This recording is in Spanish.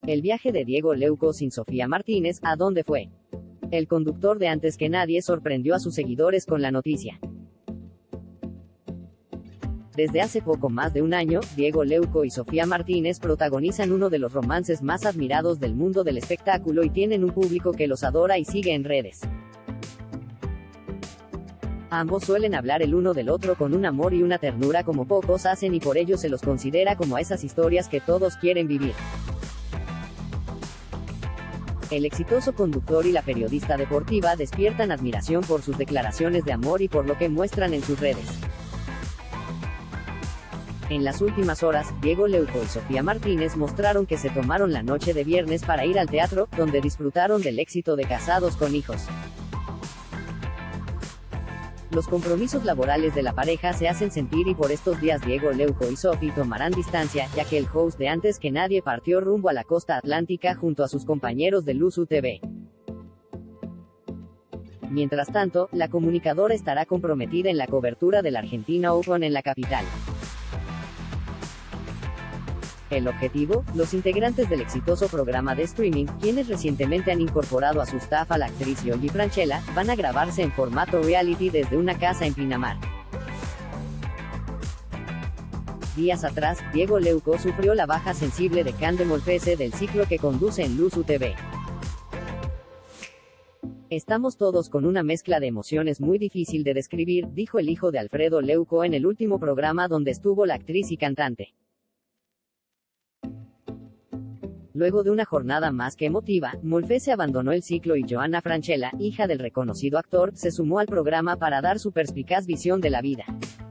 El viaje de Diego Leuco sin Sofía Martínez, ¿a dónde fue? El conductor de Antes que Nadie sorprendió a sus seguidores con la noticia. Desde hace poco más de un año, Diego Leuco y Sofía Martínez protagonizan uno de los romances más admirados del mundo del espectáculo y tienen un público que los adora y sigue en redes. Ambos suelen hablar el uno del otro con un amor y una ternura como pocos hacen y por ello se los considera como esas historias que todos quieren vivir. El exitoso conductor y la periodista deportiva despiertan admiración por sus declaraciones de amor y por lo que muestran en sus redes. En las últimas horas, Diego Leuco y Sofía Martínez mostraron que se tomaron la noche de viernes para ir al teatro, donde disfrutaron del éxito de Casados con Hijos. Los compromisos laborales de la pareja se hacen sentir y por estos días Diego Leuco y Sofi tomarán distancia, ya que el host de Antes que Nadie partió rumbo a la costa atlántica junto a sus compañeros de Luzu TV. Mientras tanto, la comunicadora estará comprometida en la cobertura del Argentina Open en la capital. El objetivo, los integrantes del exitoso programa de streaming, quienes recientemente han incorporado a su staff a la actriz Yogi Franchella, van a grabarse en formato reality desde una casa en Pinamar. Días atrás, Diego Leuco sufrió la baja sensible de Cande Molfese del ciclo que conduce en Luzu TV. Estamos todos con una mezcla de emociones muy difícil de describir, dijo el hijo de Alfredo Leuco en el último programa donde estuvo la actriz y cantante. Luego de una jornada más que emotiva, Molfese abandonó el ciclo y Johanna Franchella, hija del reconocido actor, se sumó al programa para dar su perspicaz visión de la vida.